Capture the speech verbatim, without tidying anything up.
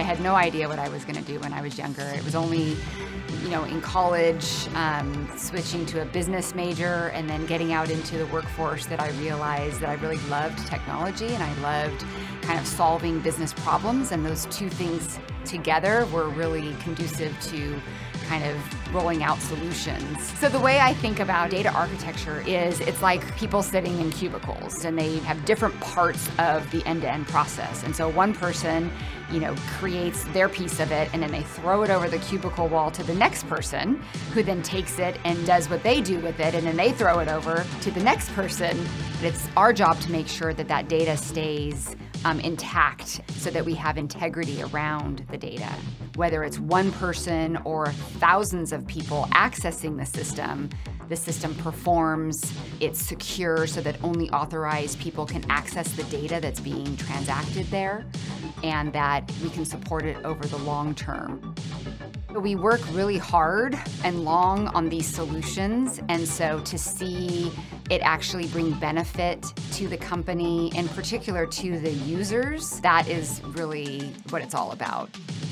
I had no idea what I was going to do when I was younger. It was only, you know, in college, um, switching to a business major and then getting out into the workforce that I realized that I really loved technology and I loved kind of solving business problems, and those two things together were really conducive to kind of rolling out solutions. So the way I think about data architecture is it's like people sitting in cubicles and they have different parts of the end-to-end process. And so one person, you know, creates their piece of it and then they throw it over the cubicle wall to the next person who then takes it and does what they do with it, and then they throw it over to the next person. But it's our job to make sure that that data stays Um, intact so that we have integrity around the data. Whether it's one person or thousands of people accessing the system, the system performs, it's secure so that only authorized people can access the data that's being transacted there, and that we can support it over the long term. We work really hard and long on these solutions, and so to see it actually bring benefit to the company, in particular to the users, that is really what it's all about.